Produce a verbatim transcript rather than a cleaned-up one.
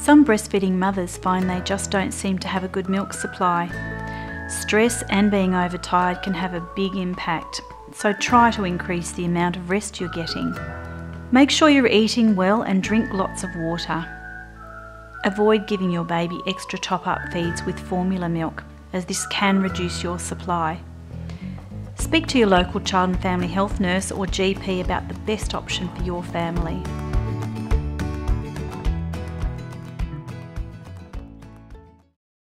Some breastfeeding mothers find they just don't seem to have a good milk supply. Stress and being overtired can have a big impact, so try to increase the amount of rest you're getting. Make sure you're eating well and drink lots of water. Avoid giving your baby extra top-up feeds with formula milk, as this can reduce your supply. Speak to your local child and family health nurse or G P about the best option for your family.